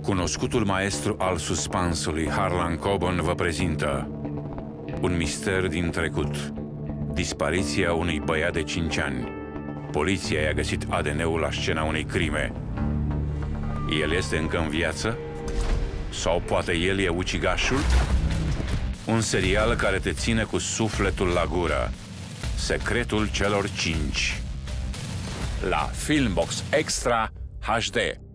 Cunoscutul maestru al suspansului, Harlan Coben, vă prezintă un mister din trecut. Dispariția unui băiat de 5 ani. Poliția i-a găsit ADN-ul la scena unei crime. El este încă în viață? Sau poate el e ucigașul? Un serial care te ține cu sufletul la gură. Secretul celor 5. La Filmbox Extra HD.